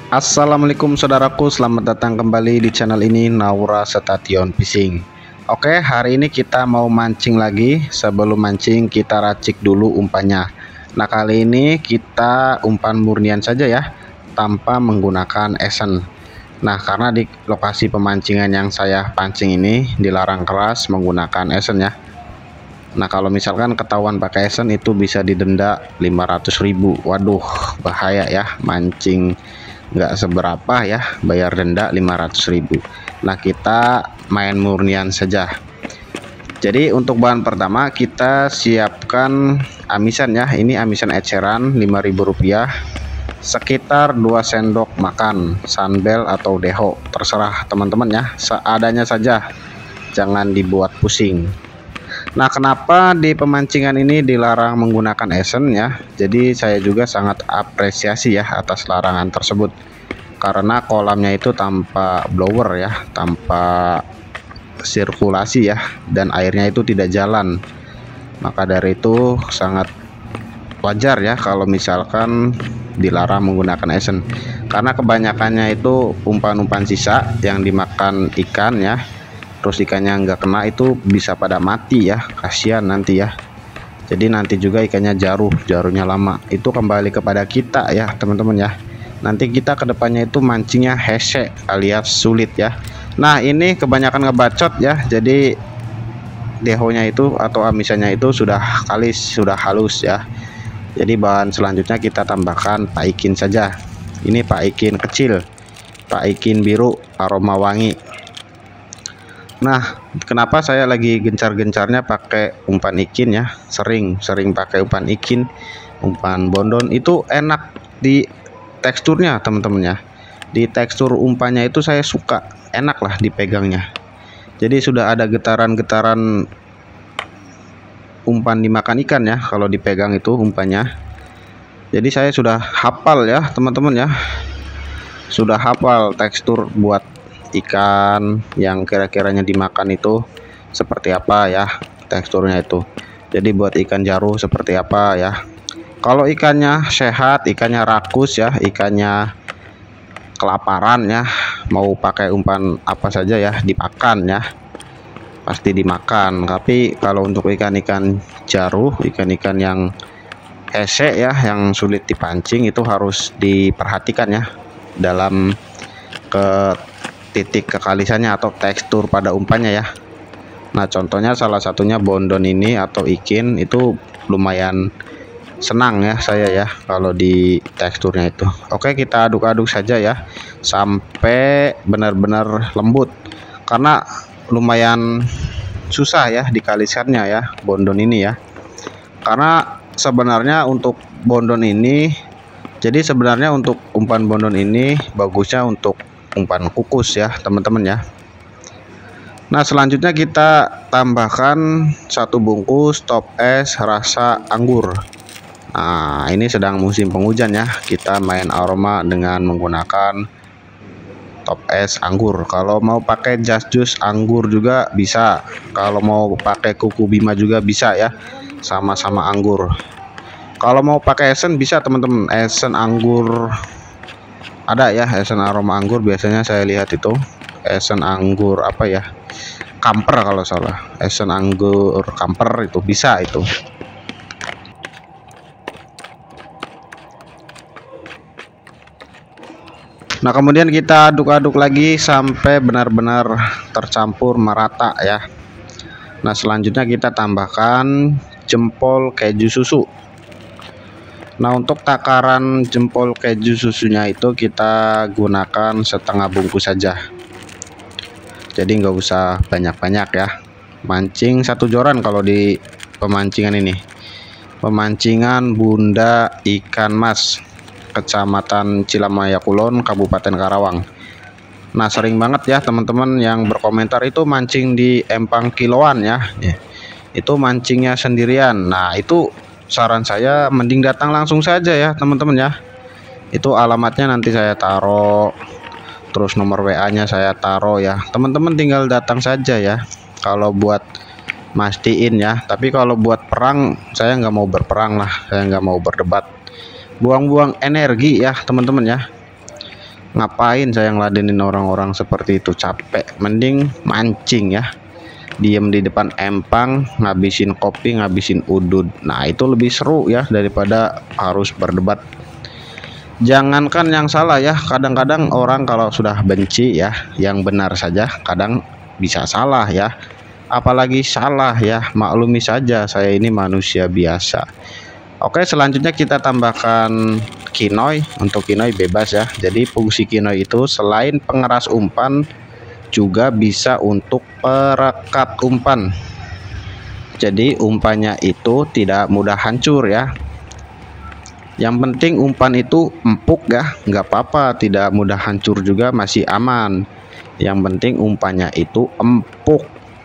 Assalamualaikum saudaraku, selamat datang kembali di channel ini Naura Station Fishing. Oke, hari ini kita mau mancing lagi. Sebelum mancing kita racik dulu umpannya. Nah, kali ini kita umpan murnian saja ya, tanpa menggunakan esen. Nah, karena di lokasi pemancingan yang saya pancing ini dilarang keras menggunakan esen ya. Nah, kalau misalkan ketahuan pakai esen itu bisa didenda 500.000. Waduh, bahaya ya, mancing nggak seberapa ya, bayar denda 500.000. Nah, kita main murnian saja. Jadi untuk bahan pertama kita siapkan amisan ya. Ini amisan eceran Rp5.000, sekitar 2 sendok makan sunbel atau deho, terserah teman-teman ya, seadanya saja, jangan dibuat pusing. Nah, kenapa di pemancingan ini dilarang menggunakan esen ya? Jadi saya juga sangat apresiasi ya atas larangan tersebut. Karena kolamnya itu tanpa blower ya, tanpa sirkulasi ya, dan airnya itu tidak jalan. Maka dari itu sangat wajar ya kalau misalkan dilarang menggunakan esen. Karena kebanyakannya itu umpan-umpan sisa yang dimakan ikan ya. Terus ikannya nggak kena itu bisa pada mati ya, kasihan nanti ya. Jadi nanti juga ikannya jaruhnya lama. Itu kembali kepada kita ya teman-teman ya. Nanti kita kedepannya itu mancingnya hese alias sulit ya. Nah, ini kebanyakan ngebacot ya, jadi dehonya itu atau amisannya itu sudah halus ya. Jadi bahan selanjutnya kita tambahkan paikin saja. Ini paikin kecil, paikin biru aroma wangi. Nah, kenapa saya lagi gencar-gencarnya pakai umpan ikin ya? Sering pakai umpan ikin, umpan bondon itu enak di teksturnya teman-teman ya. Di tekstur umpannya itu saya suka, enak lah dipegangnya. Jadi sudah ada getaran-getaran umpan dimakan ikan ya kalau dipegang itu umpannya. Jadi saya sudah hafal ya teman-teman ya. Sudah hafal tekstur buat ikan yang kira-kiranya dimakan itu seperti apa ya teksturnya itu. Jadi buat ikan jaruh seperti apa ya. Kalau ikannya sehat, ikannya rakus ya, ikannya kelaparan ya, mau pakai umpan apa saja ya dimakan ya, pasti dimakan. Tapi kalau untuk ikan-ikan jaruh, ikan-ikan yang hese ya, yang sulit dipancing, itu harus diperhatikan ya dalam titik kekalisannya atau tekstur pada umpannya ya. Nah, contohnya salah satunya bondon ini atau ikin itu lumayan senang ya saya ya kalau di teksturnya itu. Oke, kita aduk-aduk saja ya sampai benar-benar lembut, karena lumayan susah ya dikalisannya ya bondon ini ya. Karena sebenarnya untuk bondon ini, jadi sebenarnya untuk umpan bondon ini bagusnya untuk umpan kukus ya teman-teman ya. Nah, selanjutnya kita tambahkan 1 bungkus top es rasa anggur. Nah, ini sedang musim penghujan ya, kita main aroma dengan menggunakan top es anggur. Kalau mau pakai jas jus anggur juga bisa, kalau mau pakai kuku bima juga bisa ya, sama-sama anggur. Kalau mau pakai esen bisa teman-teman, esen anggur ada ya, esen aroma anggur. Biasanya saya lihat itu esen anggur apa ya, kamper kalau salah, esen anggur kamper itu bisa itu. Nah, kemudian kita aduk-aduk lagi sampai benar-benar tercampur merata ya. Nah, selanjutnya kita tambahkan jempol keju susu. Nah, untuk takaran jempol keju susunya itu kita gunakan setengah bungkus saja. Jadi nggak usah banyak-banyak ya. Mancing 1 joran kalau di pemancingan ini. Pemancingan Bunda Ikan Mas, Kecamatan Cilamaya Kulon, Kabupaten Karawang. Nah, sering banget ya teman-teman yang berkomentar itu mancing di empang kiloan ya. Itu mancingnya sendirian. Nah, itu saran saya mending datang langsung saja ya teman-teman ya. Itu alamatnya nanti saya taruh, terus nomor WA-nya saya taruh ya. Teman-teman tinggal datang saja ya kalau buat mastiin ya. Tapi kalau buat perang saya nggak mau berperang lah, saya nggak mau berdebat, buang-buang energi ya teman-teman ya. Ngapain saya ngeladenin orang-orang seperti itu, capek. Mending mancing ya, diem di depan empang, ngabisin kopi, ngabisin udud. Nah itu lebih seru ya daripada harus berdebat. Jangankan yang salah ya, kadang-kadang orang kalau sudah benci ya, yang benar saja kadang bisa salah ya. Apalagi salah ya, maklumi saja, saya ini manusia biasa. Oke, selanjutnya kita tambahkan kinoy. Untuk kinoy bebas ya. Jadi fungsi kinoy itu selain pengeras umpan juga bisa untuk perekat umpan. Jadi umpannya itu tidak mudah hancur ya. Yang penting umpan itu empuk ya, nggak apa-apa, tidak mudah hancur juga masih aman. Yang penting umpannya itu empuk.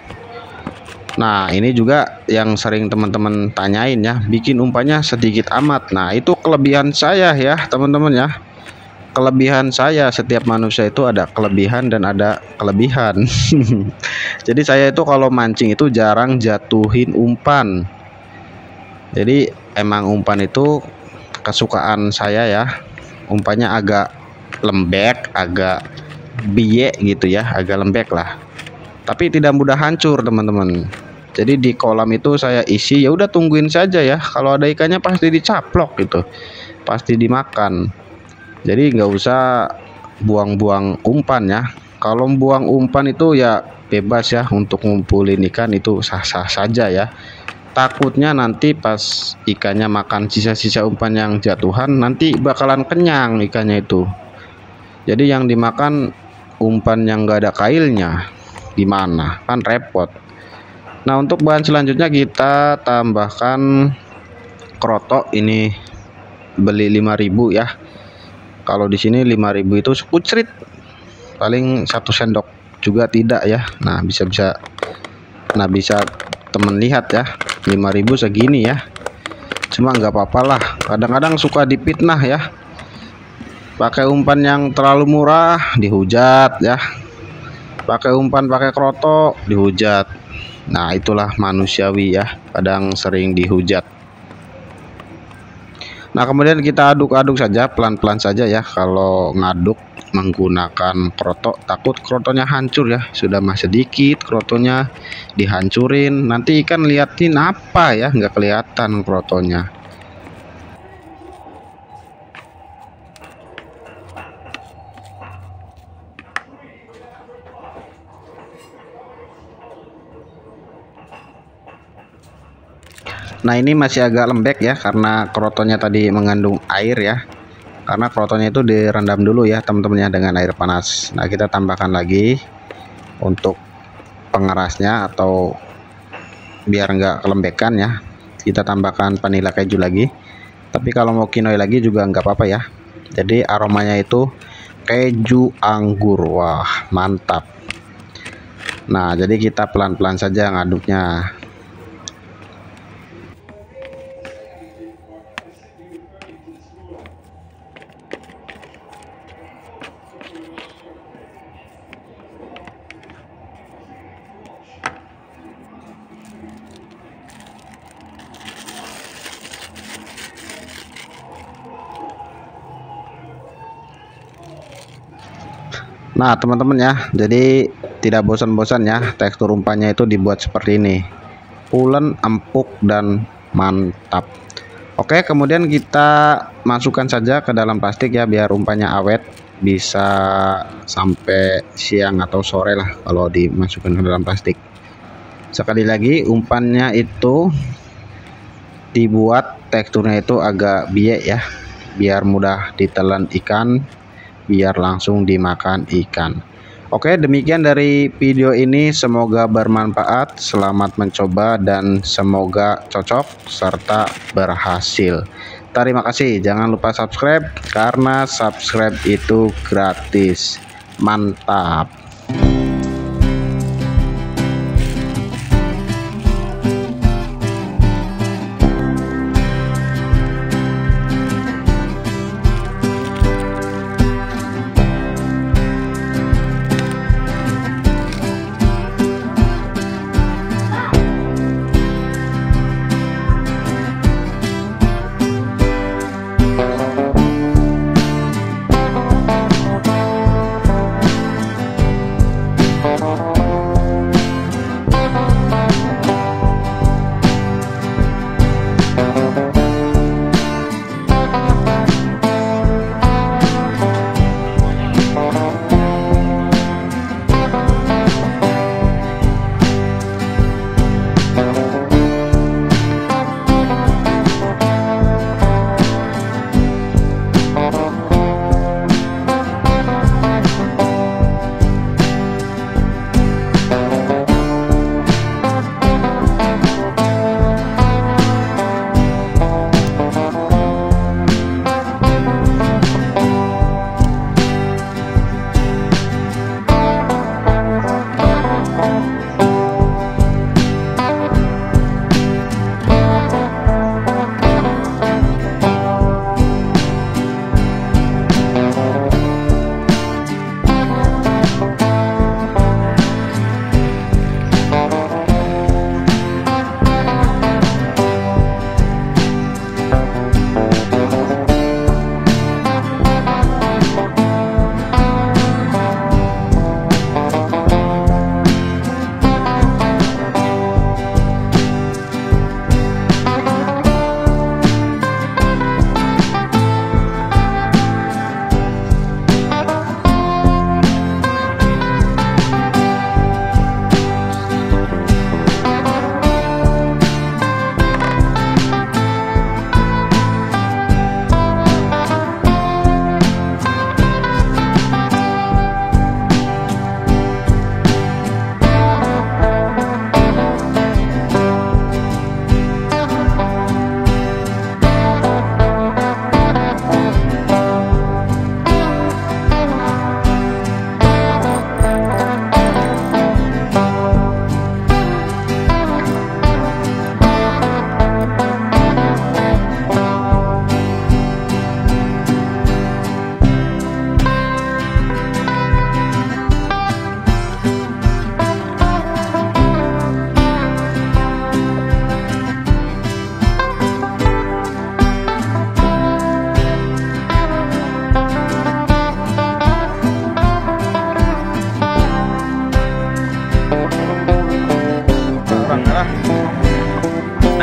Nah ini juga yang sering teman-teman tanyain ya, bikin umpannya sedikit amat. Nah itu kelebihan saya ya teman-teman ya. Kelebihan saya, setiap manusia itu ada kelebihan dan ada kelebihan. Jadi saya itu kalau mancing itu jarang jatuhin umpan. Jadi emang umpan itu kesukaan saya ya. Umpannya agak lembek, agak biye gitu ya, agak lembek lah. Tapi tidak mudah hancur teman-teman. Jadi di kolam itu saya isi, ya udah tungguin saja ya. Kalau ada ikannya pasti dicaplok gitu, pasti dimakan. Jadi nggak usah buang-buang umpan ya. Kalau buang umpan itu ya bebas ya, untuk ngumpulin ikan itu sah-sah saja ya. Takutnya nanti pas ikannya makan sisa-sisa umpan yang jatuhan, nanti bakalan kenyang ikannya itu. Jadi yang dimakan umpan yang nggak ada kailnya, gimana kan repot. Nah untuk bahan selanjutnya kita tambahkan kroto. Ini beli 5.000 ya. Kalau di sini 5.000 itu sekucrit, paling 1 sendok juga tidak ya. Nah bisa temen lihat ya, 5.000 segini ya. Cuma nggak apa-apa lah, kadang-kadang suka dipitnah ya, pakai umpan yang terlalu murah dihujat ya, pakai umpan pakai kroto dihujat. Nah itulah manusiawi ya, kadang sering dihujat. Nah kemudian kita aduk-aduk saja, pelan-pelan saja ya. Kalau ngaduk menggunakan kroto, takut krotonya hancur ya. Sudah mah sedikit krotonya dihancurin, nanti ikan liatin apa ya, nggak kelihatan krotonya. Nah ini masih agak lembek ya, karena krotonya tadi mengandung air ya. Karena krotonya itu direndam dulu ya teman-teman ya dengan air panas. Nah kita tambahkan lagi untuk pengerasnya, atau biar nggak kelembekan ya, kita tambahkan vanila keju lagi. Tapi kalau mau kinoy lagi juga nggak apa-apa ya. Jadi aromanya itu keju anggur, wah mantap. Nah jadi kita pelan-pelan saja ngaduknya. Nah teman-teman ya, jadi tidak bosan-bosan ya, tekstur umpannya itu dibuat seperti ini, pulen, empuk, dan mantap. Oke, kemudian kita masukkan saja ke dalam plastik ya, biar umpannya awet, bisa sampai siang atau sore lah kalau dimasukkan ke dalam plastik. Sekali lagi, umpannya itu dibuat teksturnya itu agak biek ya, biar mudah ditelan ikan, biar langsung dimakan ikan. Oke, demikian dari video ini, semoga bermanfaat, selamat mencoba dan semoga cocok serta berhasil. Terima kasih, jangan lupa subscribe karena subscribe itu gratis. Mantap.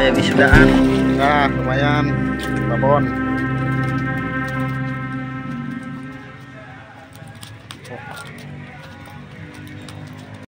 wisudaan. Ya lumayan babon.